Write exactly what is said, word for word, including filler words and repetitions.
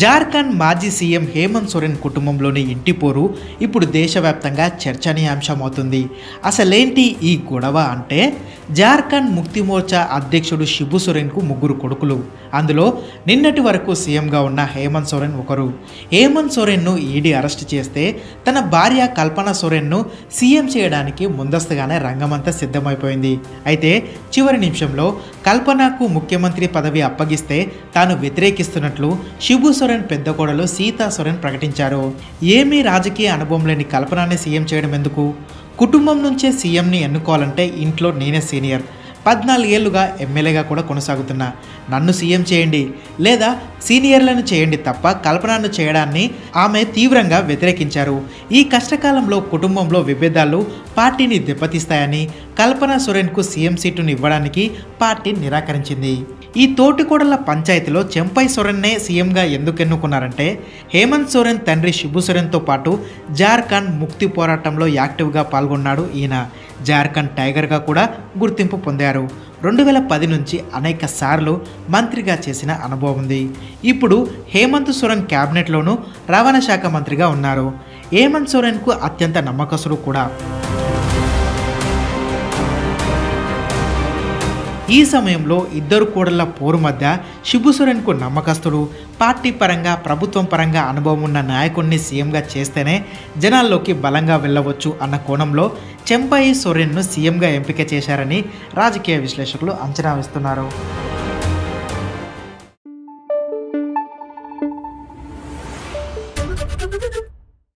జార్ఖండ్ మాజీ సీఎం హేమంత్ సోరెన్ కుటుంబంలోని ఇంటి పోరు ఇప్పుడు దేశవ్యాప్తంగా చర్చనీయాంశమవుతుంది. అసలేంటి ఈ గొడవ అంటే, జార్ఖండ్ ముక్తి మోర్చా అధ్యక్షుడు శిబు సోరెన్కు ముగ్గురు కొడుకులు. అందులో నిన్నటి వరకు సీఎంగా ఉన్న హేమంత్ సోరెన్ ఒకరు. హేమంత్ సోరెన్ను ఈడీ అరెస్ట్ చేస్తే తన భార్య కల్పన సోరెన్ను సీఎం చేయడానికి ముందస్తుగానే రంగమంతా సిద్ధమైపోయింది. అయితే చివరి నిమిషంలో కల్పనకు ముఖ్యమంత్రి పదవి అప్పగిస్తే తాను వ్యతిరేకిస్తున్నట్లు శిబు సోరెన్ పెద్ద కోడలు సీతా సోరెన్ ప్రకటించారు. ఏమీ రాజకీయ అనుభవం లేని కల్పనని సీఎం చేయడం ఎందుకు? కుటుంబం నుంచే సీఎంని ఎన్నుకోవాలంటే ఇంట్లో నేనే సీనియర్, పద్నాలుగేళ్లుగా ఎమ్మెల్యేగా కూడా కొనసాగుతున్నా, నన్ను సీఎం చేయండి లేదా సీనియర్లను చేయండి తప్ప కల్పనను చేయడాన్ని ఆమె తీవ్రంగా వ్యతిరేకించారు. ఈ కష్టకాలంలో కుటుంబంలో విభేదాలు పార్టీని దెబ్బతీస్తాయని కల్పన సోరెన్కు సీఎం సీటును ఇవ్వడానికి పార్టీ నిరాకరించింది. ఈ తోటికోడళ్ల పంచాయతీలో చెంపై సోరెన్నే సీఎంగా ఎందుకు ఎన్నుకున్నారంటే, హేమంత్ సోరెన్ తండ్రి శిబు సోరెన్తో పాటు జార్ఖండ్ ముక్తి పోరాటంలో యాక్టివ్గా పాల్గొన్నాడు ఈయన. జార్ఖండ్ టైగర్గా కూడా గుర్తింపు పొందారు. రెండు వేల పది నుంచి అనేక సార్లు మంత్రిగా చేసిన అనుభవం ఉంది. ఇప్పుడు హేమంత్ సోరెన్ క్యాబినెట్లోనూ రవాణా శాఖ మంత్రిగా ఉన్నారు. హేమంత్ సోరెన్కు అత్యంత నమ్మకస్తుడు కూడా. ఈ సమయంలో ఇద్దరు కోడళ్ల పోరు మధ్య శిబు సోరెన్కు నమ్మకస్తుడు, పార్టీ పరంగా ప్రభుత్వం పరంగా అనుభవం ఉన్న నాయకుడిని సీఎంగా చేస్తేనే జనాల్లోకి బలంగా వెళ్ళవచ్చు అన్న కోణంలో చెంపై సోరెన్ను సీఎంగా ఎంపిక చేశారని రాజకీయ విశ్లేషకులు అంచనా వేస్తున్నారు.